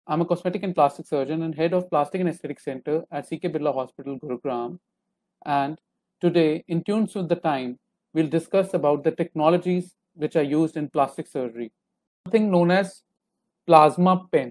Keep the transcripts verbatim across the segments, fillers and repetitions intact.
I'm a cosmetic and plastic surgeon and head of Plastic and Aesthetic Center at C K Birla Hospital, Gurugram. And today, in Tunes with the Time, we'll discuss about the technologies which are used in plastic surgery. Something known as plasma pen.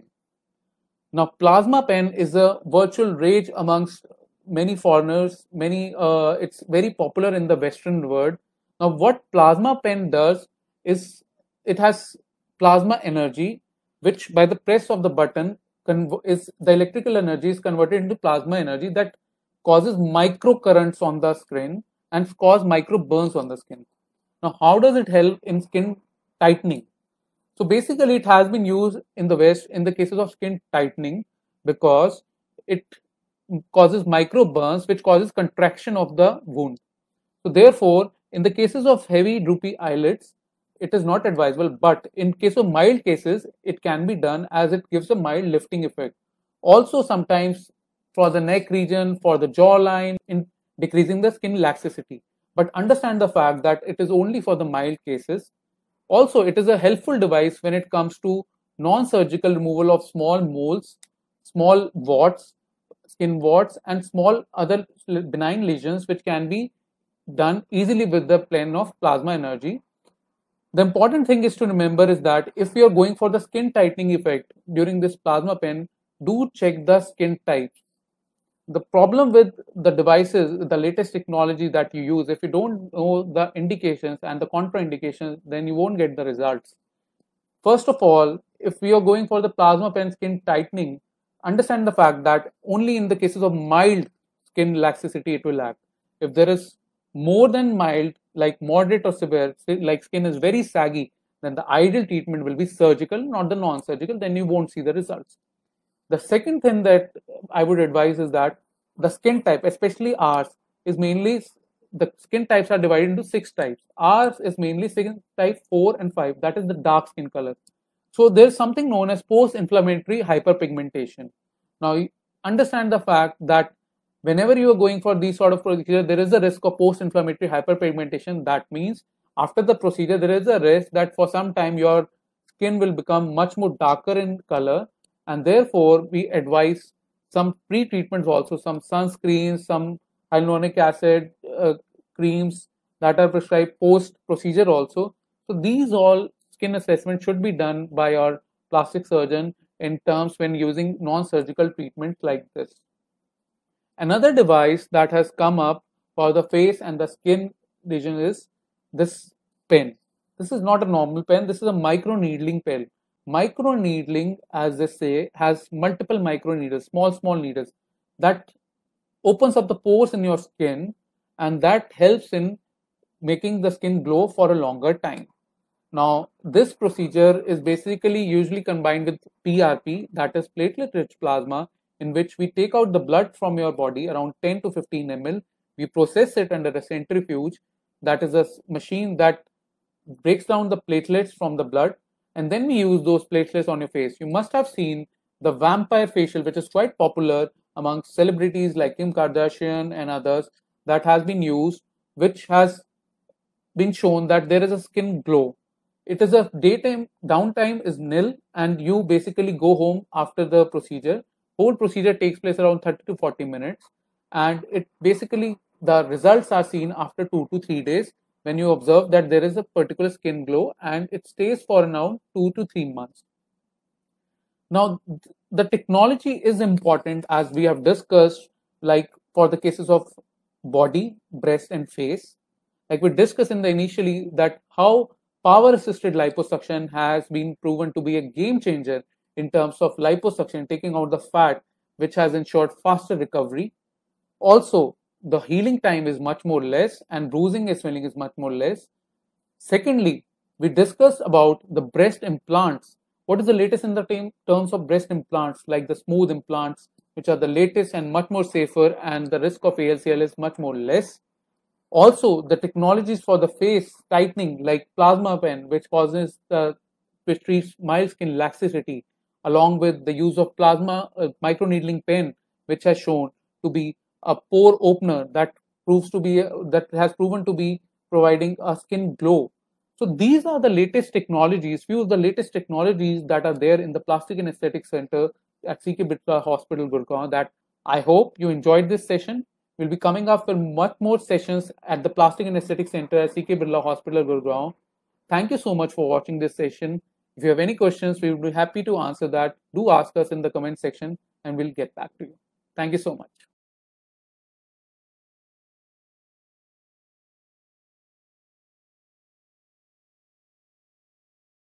Now, plasma pen is a virtual rage amongst many foreigners. Many, uh, it's very popular in the Western world. Now, what plasma pen does is it has plasma energy, which by the press of the button is the electrical energy is converted into plasma energy that causes micro currents on the skin and cause micro burns on the skin. Now, how does it help in skin tightening? So basically, it has been used in the West in the cases of skin tightening because it causes micro burns, which causes contraction of the wound. So therefore, in the cases of heavy droopy eyelids, it is not advisable. But in case of mild cases, it can be done as it gives a mild lifting effect. Also, sometimes for the neck region, for the jawline, in decreasing the skin elasticity. But understand the fact that it is only for the mild cases. Also, it is a helpful device when it comes to non-surgical removal of small moles, small warts, skin warts, and small other benign lesions which can be done easily with the pen of plasma energy. The important thing is to remember is that if you are going for the skin tightening effect during this plasma pen, do check the skin type. The problem with the devices, the latest technology that you use, if you don't know the indications and the contraindications, then you won't get the results. First of all, if we are going for the plasma pen skin tightening, understand the fact that only in the cases of mild skin laxity it will act. If there is more than mild, like moderate or severe, like skin is very saggy, then the ideal treatment will be surgical, not the non-surgical, then you won't see the results. The second thing that I would advise is that the skin type, especially ours, is mainly the skin types are divided into six types. Ours is mainly skin type four and five, that is the dark skin color. So there's something known as post-inflammatory hyperpigmentation. Now, understand the fact that whenever you are going for these sort of procedure, there is a risk of post-inflammatory hyperpigmentation. That means after the procedure, there is a risk that for some time your skin will become much more darker in color, and therefore we advise some pre-treatments also, some sunscreens, some hyaluronic acid uh, creams that are prescribed post-procedure also. So these all skin assessment should be done by your plastic surgeon in terms when using non-surgical treatment like this. Another device that has come up for the face and the skin region is this pen. This is not a normal pen, this is a micro needling pen. Micro needling, as they say, has multiple micro needles, small, small needles that opens up the pores in your skin, and that helps in making the skin glow for a longer time. Now, this procedure is basically usually combined with P R P, that is platelet-rich plasma, in which we take out the blood from your body around ten to fifteen milliliters. We process it under a centrifuge, that is a machine that breaks down the platelets from the blood, and then we use those platelets on your face. You must have seen the vampire facial, which is quite popular among celebrities like Kim Kardashian and others, that has been used, which has been shown that there is a skin glow. It is a daytime, downtime is nil, and you basically go home after the procedure. Whole procedure takes place around thirty to forty minutes, and it basically, the results are seen after two to three days when you observe that there is a particular skin glow, and it stays for around two to three months. Now, the technology is important, as we have discussed, like for the cases of body, breast, and face. Like we discussed in the initially that how power assisted liposuction has been proven to be a game changer in terms of liposuction, taking out the fat, which has ensured faster recovery. Also, the healing time is much more less, and bruising and swelling is much more less. Secondly, we discussed about the breast implants. What is the latest in the terms of breast implants, like the smooth implants, which are the latest and much more safer, and the risk of A L C L is much more less. Also, the technologies for the face tightening, like plasma pen, which causes the which treats mild skin laxity, along with the use of plasma uh, microneedling pen, which has shown to be a pore opener that proves to be uh, that has proven to be providing a skin glow. So these are the latest technologies, few of the latest technologies that are there in the Plastic and Aesthetic Center at C K Bitla Hospital, Gurgaon, that I hope you enjoyed this session. We'll be coming up for much more sessions at the Plastic and Aesthetic Center at C K Birla Hospital, Gurgaon. Thank you so much for watching this session. If you have any questions, we will be happy to answer that. Do ask us in the comment section and we'll get back to you. Thank you so much.